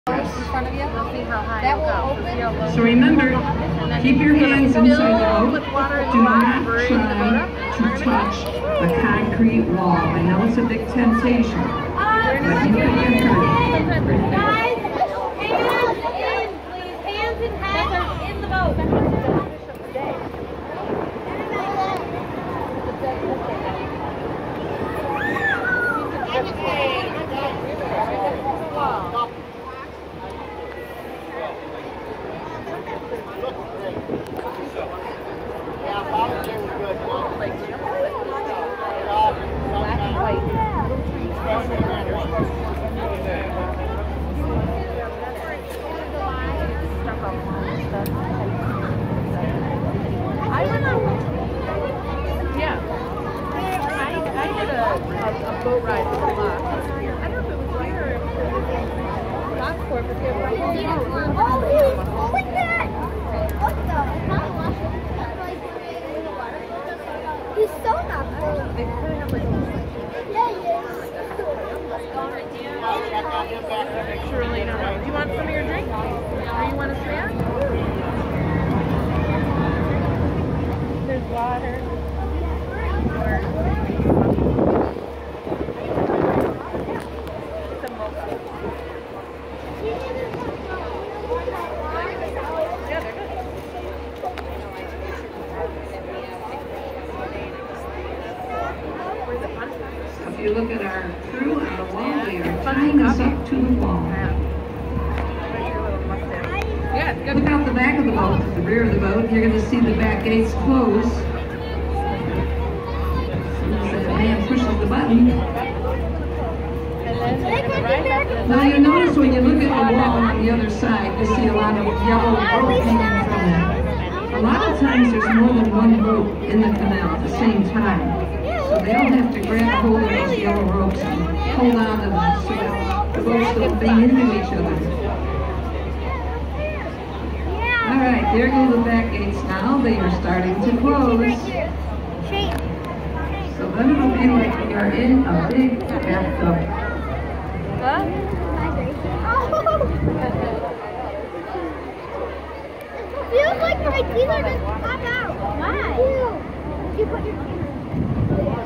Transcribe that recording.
So remember, keep your hands inside the boat. Do not try to touch a concrete wall. I know it's a big temptation, but you can get hurt. Guys, hands in, please. Hands and head in the boat. Boat ride with the box. I don't know if it was here or if it was Lockport, but they were like, Look at that! What the? He's so not cool. they kind of have like a Yeah, he surely don't know. Do you want some of your drink? Or you want a snack? There's water. If you look at our crew on the wall, they are tying us up to the wall. Yeah, it's good. Look out the back of the boat, to the rear of the boat. You're going to see the back gates close. As soon as that man pushes the button. Now you notice when you look at the wall on the other side, you see a lot of yellow rope hanging from it. A lot of times there's more than one boat in the canal at the same time. So they'll have to grab hold of those yellow ropes and hold on to them so that the boats don't bang into each other. Alright, there go the back gates now. They are starting to close. So then it'll be like we are in a big bathtub. What? Feels like my teeth are going to pop out. Why? You put your teeth